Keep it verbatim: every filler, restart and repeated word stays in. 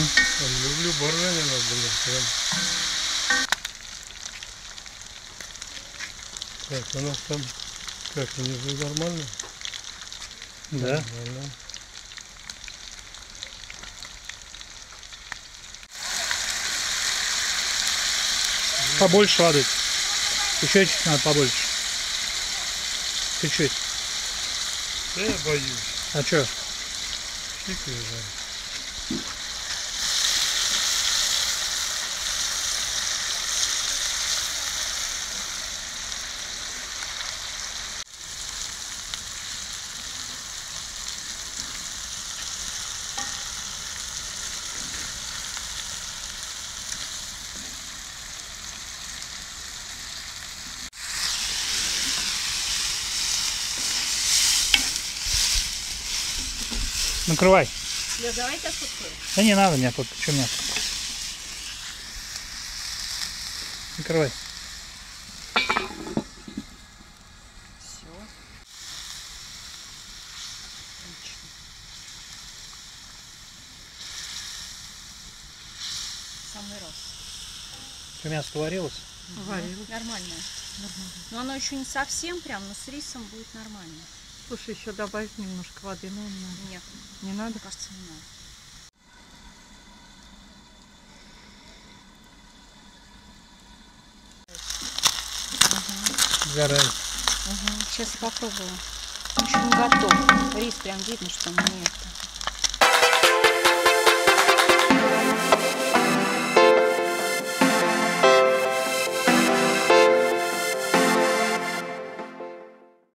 Люблю баранину, блин, прям. Так, у нас там как, внизу нормально? Да. Нормально. Побольше воды. Еще чуть надо побольше. Чуть-чуть. Да я боюсь. А что? Чикаю, да. Накрывай. Да, давай так открою. Да не надо мне тут. Что мне? Накрывай. Все. Отлично. Самый раз. Что, мясо варилось? Варилось. Нормально. Но оно еще не совсем прям, но с рисом будет нормально. Слушай, еще добавить немножко воды, наверное. Нет, Не надо? мне кажется, не надо. Горай. Угу. Сейчас я попробую. Еще не готов. Рис прям видно, что не это.